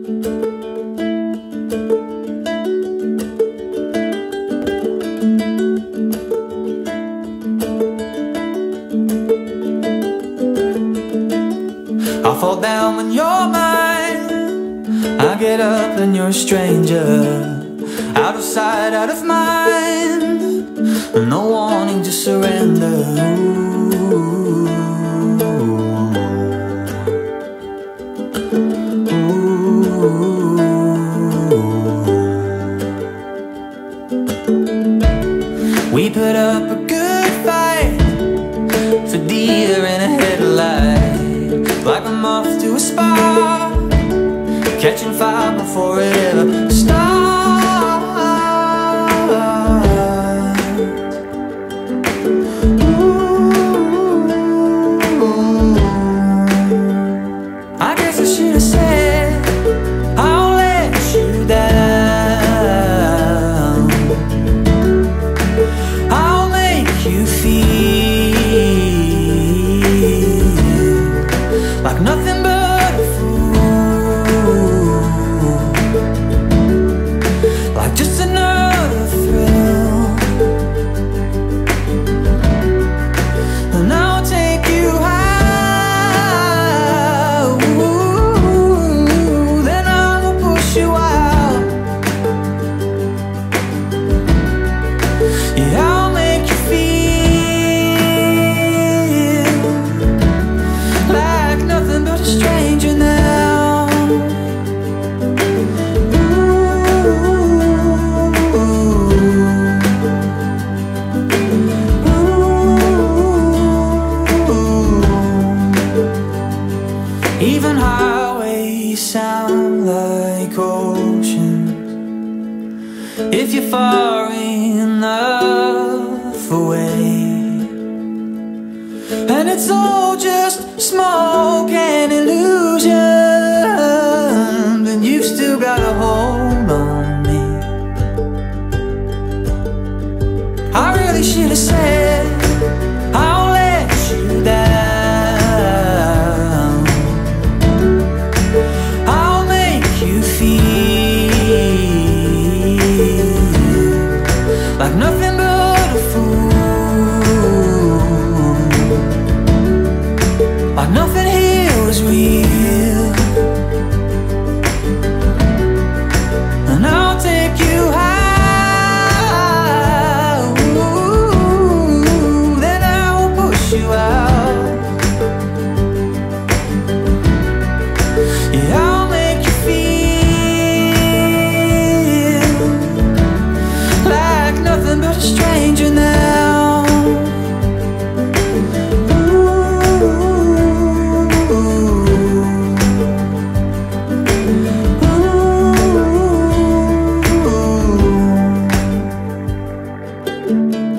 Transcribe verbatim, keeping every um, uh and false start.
I fall down when you're mine, I get up and you're a stranger. Out of sight, out of mind, no wanting to surrender. Ooh. Ooh. We put up a good fight for deer in a headlight, like a moth to a spark, catching fire before it ever starts. I guess I should have said I'll let you down. I'll make you feel like nothing but a fool, like just another thrill. And I'll take you high. I'll make you feel like nothing but a stranger now. Ooh. Even highways sound like oceans if you're far enough away, and it's all just smoke and illusion, and you've still got a hold on me. I really should have said I'll let you down. I'll make you feel like nothing but a fool, like nothing here was real. And I'll take you high. Ooh, then I will push you out. Yeah, I'll make you feel like nothing but a stranger now. Ooh. Ooh.